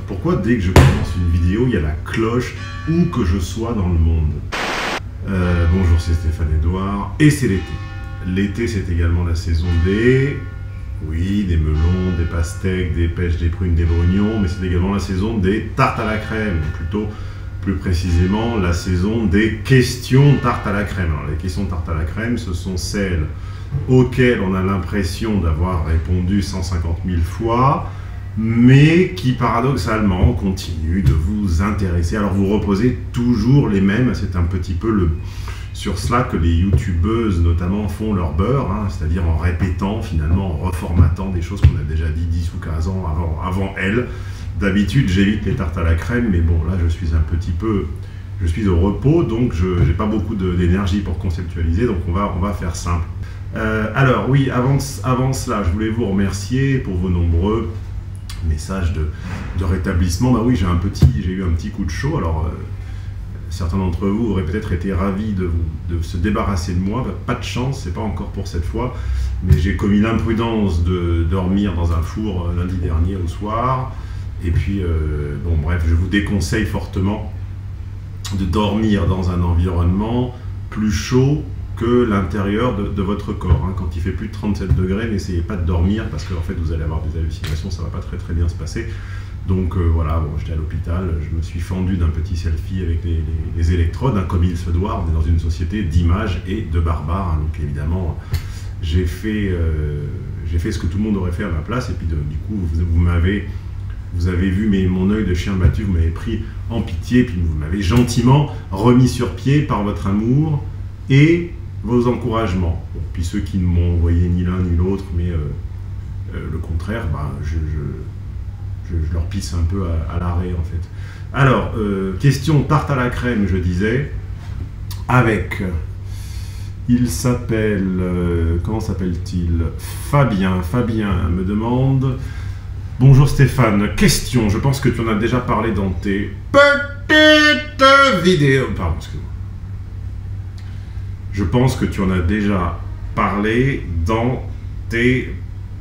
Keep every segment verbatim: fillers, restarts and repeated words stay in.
pourquoi dès que je commence une vidéo, il y a la cloche où que je sois dans le monde? euh, Bonjour, c'est Stéphane Edouard, et c'est l'été. L'été, c'est également la saison des... Oui, des melons, des pastèques, des pêches, des prunes, des brugnons, mais c'est également la saison des tartes à la crème, plutôt plus précisément la saison des questions tarte à la crème. Alors les questions tarte à la crème, ce sont celles auxquelles on a l'impression d'avoir répondu cent cinquante mille fois, mais qui paradoxalement continuent de vous intéresser. Alors vous reposez toujours les mêmes, c'est un petit peu le... sur cela que les youtubeuses notamment font leur beurre, hein, c'est-à-dire en répétant finalement, en reformatant des choses qu'on a déjà dit dix ou quinze ans avant, avant elles. D'habitude j'évite les tartes à la crème, mais bon là je suis un petit peu, je suis au repos, donc je n'ai pas beaucoup d'énergie pour conceptualiser, donc on va, on va faire simple. Euh, alors oui, avant, avant cela, je voulais vous remercier pour vos nombreux messages de, de rétablissement. Bah oui, j'ai un petit, j'ai eu un petit coup de chaud, alors... Euh, certains d'entre vous auraient peut-être été ravis de, de se débarrasser de moi. Pas de chance, c'est pas encore pour cette fois. Mais j'ai commis l'imprudence de dormir dans un four lundi dernier au soir. Et puis, euh, bon bref, je vous déconseille fortement de dormir dans un environnement plus chaud que l'intérieur de, de votre corps. Hein. Quand il fait plus de trente-sept degrés, n'essayez pas de dormir parce qu'en fait, vous allez avoir des hallucinations, ça va pas très très bien se passer. Donc euh, voilà, bon, j'étais à l'hôpital, je me suis fendu d'un petit selfie avec les, les, les électrodes, hein, comme il se doit. On est dans une société d'images et de barbares, hein, donc évidemment, j'ai fait, euh, j'ai fait ce que tout le monde aurait fait à ma place, et puis de, du coup, vous, vous m'avez, vous avez vu mes, mon œil de chien battu, vous m'avez pris en pitié, puis vous m'avez gentiment remis sur pied par votre amour et vos encouragements. Bon, puis ceux qui ne m'ont envoyé ni l'un ni l'autre, mais euh, euh, le contraire, bah, je... je Je, je leur pisse un peu à, à l'arrêt en fait. Alors, euh, question tarte à la crème, je disais, avec, il s'appelle, euh, comment s'appelle-t-il? Fabien. Fabien me demande, bonjour Stéphane, question, je pense que tu en as déjà parlé dans tes petites vidéos, pardon, excuse-moi. Je pense que tu en as déjà parlé dans tes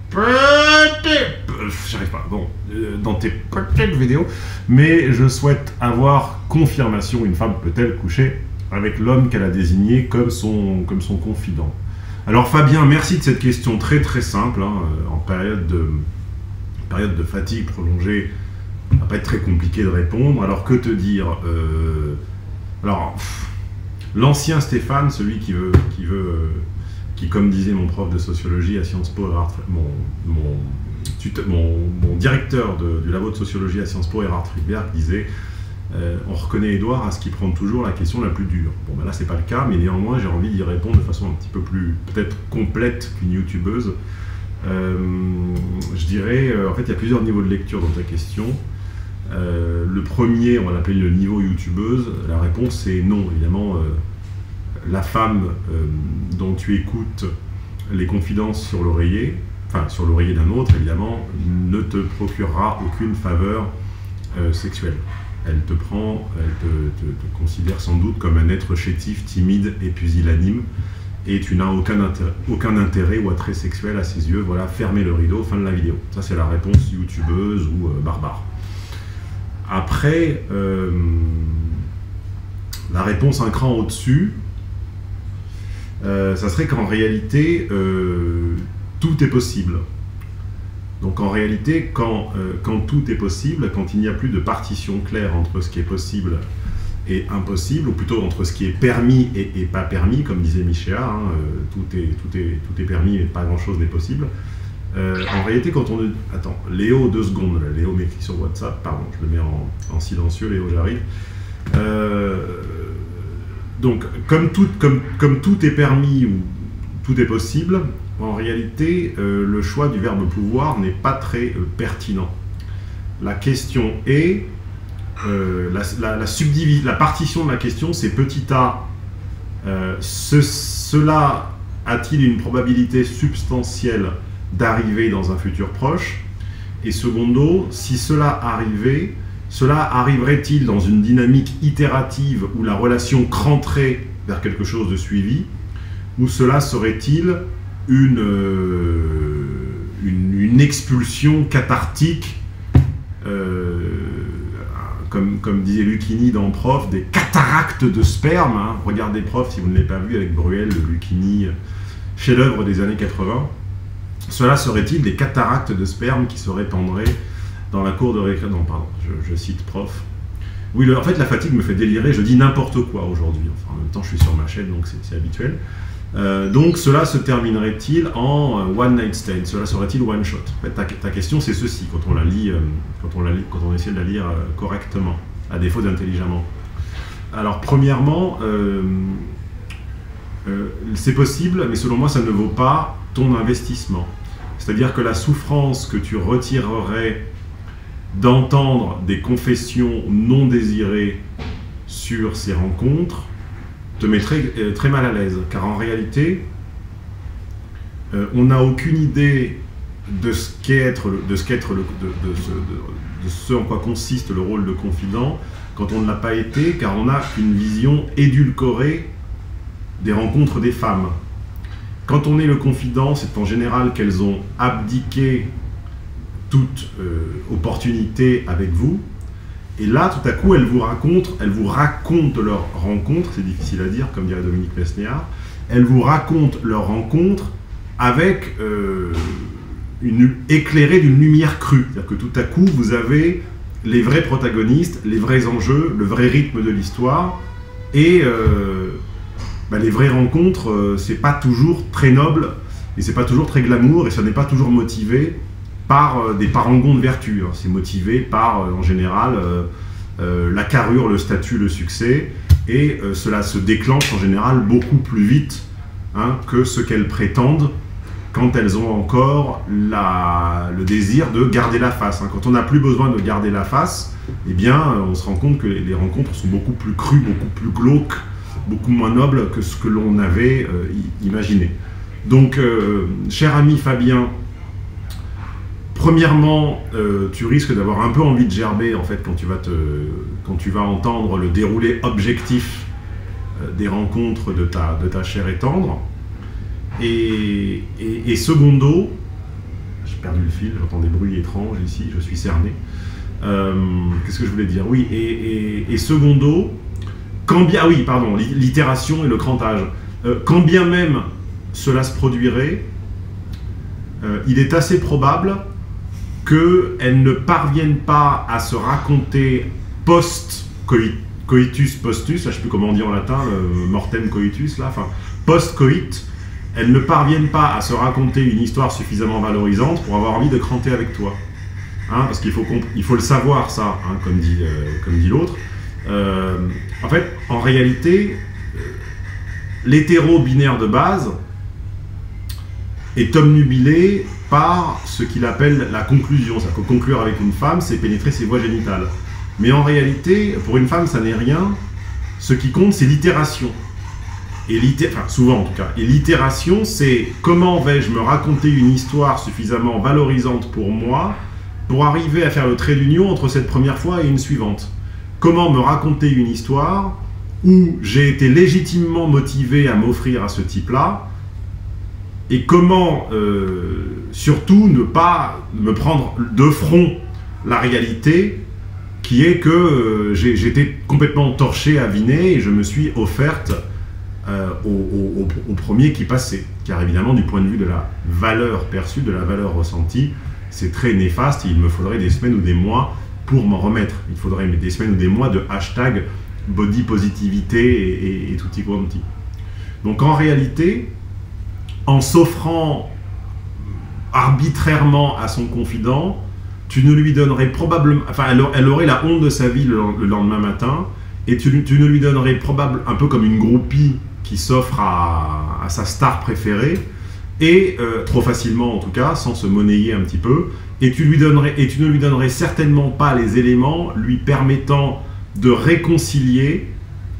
j'arrive pas, bon, euh, dans tes petites vidéos, mais je souhaite avoir confirmation, une femme peut-elle coucher avec l'homme qu'elle a désigné comme son, comme son confident? Alors Fabien, merci de cette question très très simple, hein, en période de, période de fatigue prolongée, ça va pas être très compliqué de répondre. Alors que te dire, euh, alors, l'ancien Stéphane, celui qui veut, qui veut euh, qui, comme disait mon prof de sociologie à Sciences Po, mon, mon, mon, mon directeur de, du labo de sociologie à Sciences Po, Erhard Friedberg, disait euh, on reconnaît Edouard à ce qui prend toujours la question la plus dure. Bon, ben là, c'est pas le cas, mais néanmoins, j'ai envie d'y répondre de façon un petit peu plus, peut-être complète qu'une youtubeuse. Euh, je dirais, euh, en fait, il y a plusieurs niveaux de lecture dans ta question. Euh, le premier, on va l'appeler le niveau youtubeuse. La réponse, c'est non, évidemment. Euh, la femme euh, dont tu écoutes les confidences sur l'oreiller, enfin sur l'oreiller d'un autre évidemment, ne te procurera aucune faveur euh, sexuelle. Elle te prend, elle te, te, te considère sans doute comme un être chétif, timide et pusillanime, et tu n'as aucun intérêt, aucun intérêt ou attrait sexuel à ses yeux. Voilà, fermez le rideau, fin de la vidéo. Ça c'est la réponse youtubeuse ou euh, barbare. Après, euh, la réponse un cran au-dessus, Euh, ça serait qu'en réalité, euh, tout est possible. Donc en réalité, quand, euh, quand tout est possible, quand il n'y a plus de partition claire entre ce qui est possible et impossible, ou plutôt entre ce qui est permis et, et pas permis, comme disait Michéa, hein, euh, tout, est, tout, est, tout est permis mais pas grand-chose n'est possible. Euh, en réalité, quand on... Attends, Léo, deux secondes, là, Léo m'écrit sur WhatsApp, pardon, je le mets en, en silencieux, Léo, j'arrive. Euh... Donc, comme tout, comme, comme tout est permis ou tout est possible, en réalité, euh, le choix du verbe pouvoir n'est pas très euh, pertinent. La question est, euh, la, la, la, subdivis, la partition de la question, c'est petit a, euh, ce, cela a-t-il une probabilité substantielle d'arriver dans un futur proche? Et secondo, si cela arrivait, cela arriverait-il dans une dynamique itérative où la relation cranterait vers quelque chose de suivi, ou cela serait-il une, euh, une, une expulsion cathartique euh, comme, comme disait Lucchini dans Prof, des cataractes de sperme. Hein. Regardez Prof si vous ne l'avez pas vu avec Bruel, Lucchini, chef-d'œuvre des années quatre-vingts. Cela serait-il des cataractes de sperme qui se répandraient dans la cour de récré... Non, pardon, je, je cite Prof. Oui, le, en fait, la fatigue me fait délirer, je dis n'importe quoi aujourd'hui. Enfin, en même temps, je suis sur ma chaîne, donc c'est habituel. Euh, donc, cela se terminerait-il en euh, one night stand? Cela serait-il one shot? En fait, ta, ta question, c'est ceci, quand on la lit, euh, quand, on la lit quand on essaie de la lire euh, correctement, à défaut d'intelligemment. Alors, premièrement, euh, euh, c'est possible, mais selon moi, ça ne vaut pas ton investissement. C'est-à-dire que la souffrance que tu retirerais d'entendre des confessions non désirées sur ces rencontres te mettrait euh, très mal à l'aise, car en réalité, euh, on n'a aucune idée de ce qu'est être, de ce qu'être le, de, de, ce, de, de ce en quoi consiste le rôle de confident quand on ne l'a pas été, car on a une vision édulcorée des rencontres des femmes. Quand on est le confident, c'est en général qu'elles ont abdiqué toute euh, opportunité avec vous, et là, tout à coup, elles vous racontent, elles vous racontent leur rencontre, c'est difficile à dire, comme dirait Dominique Mesnéard, elles vous racontent leur rencontre avec euh, une, éclairée d'une lumière crue. C'est-à-dire que tout à coup, vous avez les vrais protagonistes, les vrais enjeux, le vrai rythme de l'histoire, et euh, bah, les vraies rencontres, euh, c'est pas toujours très noble, et c'est pas toujours très glamour, et ça n'est pas toujours motivé par euh, des parangons de vertu. Hein. C'est motivé par, euh, en général, euh, euh, la carrure, le statut, le succès, et euh, cela se déclenche en général beaucoup plus vite hein, que ce qu'elles prétendent quand elles ont encore la, le désir de garder la face. Hein. Quand on n'a plus besoin de garder la face, eh bien, on se rend compte que les, les rencontres sont beaucoup plus crues, beaucoup plus glauques, beaucoup moins nobles que ce que l'on avait euh, imaginé. Donc, euh, cher ami Fabien, premièrement, euh, tu risques d'avoir un peu envie de gerber en fait quand tu vas, te, quand tu vas entendre le déroulé objectif euh, des rencontres de ta, de ta chair et tendre. Et, et, et secondo, j'ai perdu le fil, j'entends des bruits étranges ici, je suis cerné. Euh, Qu'est-ce que je voulais dire? Oui, et, et, et secondo, quand bien, ah oui, pardon, l'itération et le crantage. Euh, quand bien même cela se produirait, euh, il est assez probable qu'elles ne parviennent pas à se raconter post-coitus postus, là je ne sais plus comment on dit en latin, le mortem coitus, là, enfin, post-coit, elles ne parviennent pas à se raconter une histoire suffisamment valorisante pour avoir envie de cranter avec toi. Hein, parce qu'il faut, il faut le savoir, ça, hein, comme dit, euh, comme dit l'autre. Euh, en fait, en réalité, euh, l'hétéro-binaire de base est obnubilé par ce qu'il appelle la conclusion. C'est-à-dire que conclure avec une femme, c'est pénétrer ses voies génitales. Mais en réalité, pour une femme, ça n'est rien. Ce qui compte, c'est l'itération. Et enfin, souvent en tout cas. Et l'itération, c'est comment vais-je me raconter une histoire suffisamment valorisante pour moi pour arriver à faire le trait d'union entre cette première fois et une suivante. Comment me raconter une histoire où j'ai été légitimement motivé à m'offrir à ce type-là, et comment euh, surtout ne pas me prendre de front la réalité qui est que euh, j'étais complètement torché, aviné, et je me suis offerte euh, au, au, au premier qui passait. Car évidemment, du point de vue de la valeur perçue, de la valeur ressentie, c'est très néfaste, et il me faudrait des semaines ou des mois pour m'en remettre. Il faudrait des semaines ou des mois de hashtag body positivité et, et, et tutti quanti. Donc en réalité, en s'offrant arbitrairement à son confident, tu ne lui donnerais probablement, enfin elle, elle aurait la honte de sa vie le, le lendemain matin, et tu, tu ne lui donnerais probablement, un peu comme une groupie qui s'offre à, à sa star préférée, et euh, trop facilement en tout cas, sans se monnayer un petit peu, et tu, lui donnerais, et tu ne lui donnerais certainement pas les éléments lui permettant de réconcilier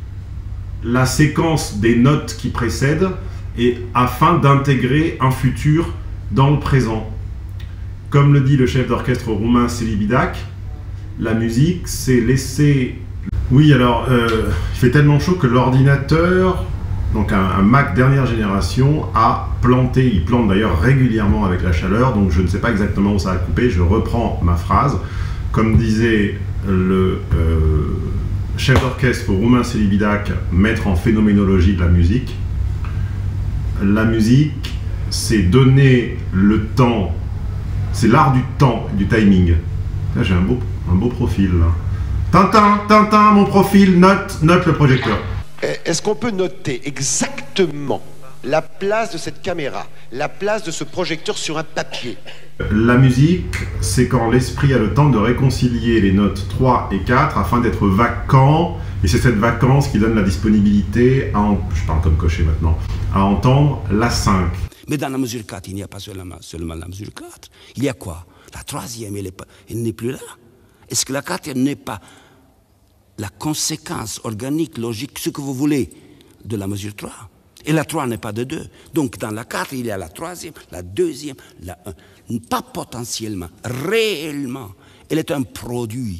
la séquence des notes qui précèdent, et afin d'intégrer un futur dans le présent. Comme le dit le chef d'orchestre roumain Celibidache, la musique, c'est laisser... Oui, alors, euh, il fait tellement chaud que l'ordinateur, donc un, un Mac dernière génération, a planté, il plante d'ailleurs régulièrement avec la chaleur, donc je ne sais pas exactement où ça a coupé, je reprends ma phrase. comme disait le euh, chef d'orchestre roumain Celibidache, maître en phénoménologie de la musique, la musique, c'est donner le temps, c'est l'art du temps, du timing. Là, j'ai un beau, un beau profil, là. Tintin, Tintin, mon profil, note, note le projecteur. Est-ce qu'on peut noter exactement la place de cette caméra, la place de ce projecteur sur un papier? La musique, c'est quand l'esprit a le temps de réconcilier les notes trois et quatre afin d'être vacant, et c'est cette vacance qui donne la disponibilité à, en, je parle comme cocher maintenant, à entendre la cinq. Mais dans la mesure quatre, il n'y a pas seulement, seulement la mesure quatre. Il y a quoi? La troisième, elle n'est plus là. Est-ce que la quatre n'est pas la conséquence organique, logique, ce que vous voulez, de la mesure trois? Et la trois n'est pas de deux. Donc dans la quatre, il y a la troisième, la deuxième, la un. Pas potentiellement, réellement. Elle est un produit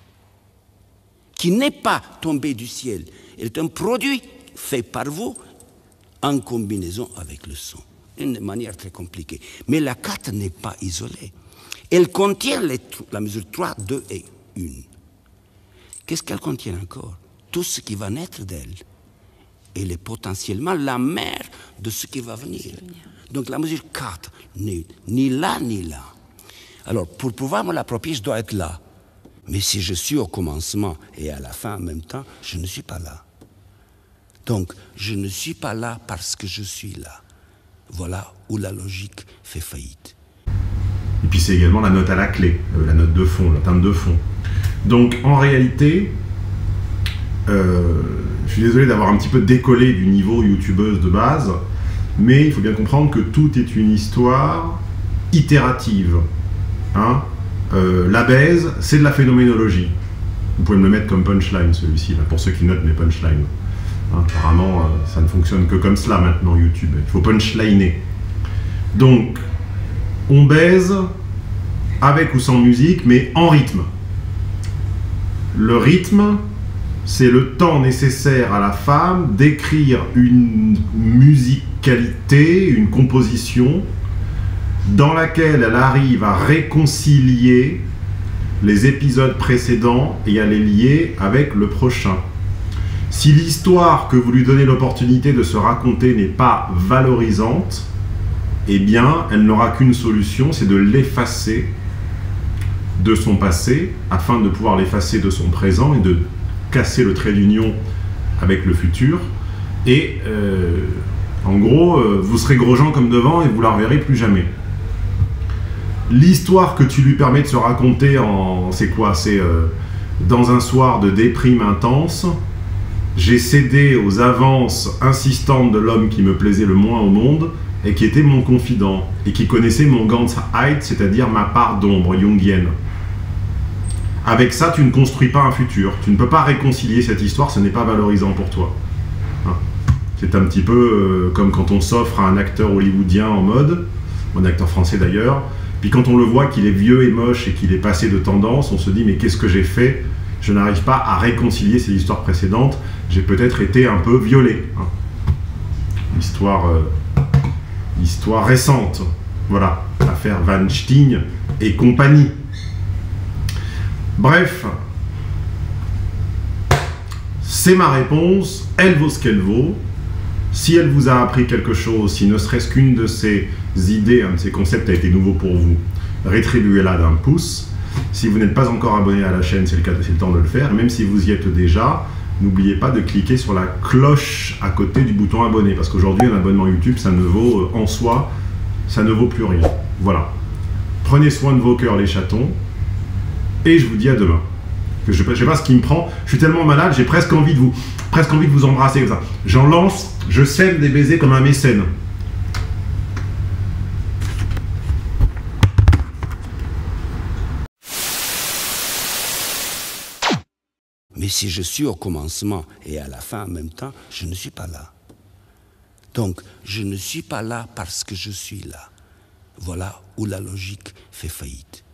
qui n'est pas tombé du ciel. Elle est un produit fait par vous en combinaison avec le son. D'une manière très compliquée. Mais la quatre n'est pas isolée. Elle contient les, la mesure trois, deux et un. Qu'est-ce qu'elle contient encore? Tout ce qui va naître d'elle. Elle est potentiellement la mère de ce qui va venir. Donc la mesure quatre n'est ni là ni là. Alors pour pouvoir me l'approprier, je dois être là. Mais si je suis au commencement et à la fin en même temps, je ne suis pas là. Donc je ne suis pas là parce que je suis là. Voilà où la logique fait faillite. Et puis c'est également la note à la clé, euh, la note de fond, la teinte de fond. Donc en réalité, euh, je suis désolé d'avoir un petit peu décollé du niveau youtubeuse de base, mais il faut bien comprendre que tout est une histoire itérative. Hein euh, la baise, c'est de la phénoménologie. Vous pouvez me le mettre comme punchline celui-ci, pour ceux qui notent mes punchlines. Hein, apparemment, euh, ça ne fonctionne que comme cela maintenant YouTube. Il faut punchliner. Donc, on baise avec ou sans musique, mais en rythme. Le rythme, c'est le temps nécessaire à la femme d'écrire une musicalité, une composition, dans laquelle elle arrive à réconcilier les épisodes précédents et à les lier avec le prochain. Si l'histoire que vous lui donnez l'opportunité de se raconter n'est pas valorisante, eh bien, elle n'aura qu'une solution, c'est de l'effacer de son passé, afin de pouvoir l'effacer de son présent et de casser le trait d'union avec le futur. Et euh, en gros, euh, vous serez Grosjean comme devant et vous la reverrez plus jamais. L'histoire que tu lui permets de se raconter en... c'est quoi? C'est euh, dans un soir de déprime intense, j'ai cédé aux avances insistantes de l'homme qui me plaisait le moins au monde et qui était mon confident et qui connaissait mon Ganzheit, c'est-à-dire ma part d'ombre jungienne. Avec ça, tu ne construis pas un futur. Tu ne peux pas réconcilier cette histoire, ce n'est pas valorisant pour toi. Hein. C'est un petit peu euh, comme quand on s'offre à un acteur hollywoodien en mode, un acteur français d'ailleurs, puis quand on le voit qu'il est vieux et moche et qu'il est passé de tendance, on se dit mais qu'est-ce que j'ai fait? Je n'arrive pas à réconcilier ces histoires précédentes, j'ai peut-être été un peu violé. Hein. Histoire, euh, histoire récente, voilà, l'affaire Van Steen et compagnie. Bref, c'est ma réponse, elle vaut ce qu'elle vaut. Si elle vous a appris quelque chose, si ne serait-ce qu'une de ces idées, un de ces concepts a été nouveau pour vous, rétribuez-la d'un pouce. Si vous n'êtes pas encore abonné à la chaîne, c'est le cas, c'est le temps de le faire. Même si vous y êtes déjà, n'oubliez pas de cliquer sur la cloche à côté du bouton abonné, parce qu'aujourd'hui, un abonnement YouTube, ça ne vaut en soi, ça ne vaut plus rien. Voilà. Prenez soin de vos cœurs, les chatons. Et je vous dis à demain. Je ne sais pas ce qui me prend. Je suis tellement malade, j'ai presque envie de vous, presque envie de vous embrasser comme ça. J'en lance, je sème des baisers comme un mécène. Mais si je suis au commencement et à la fin en même temps, je ne suis pas là. Donc, je ne suis pas là parce que je suis là. Voilà où la logique fait faillite.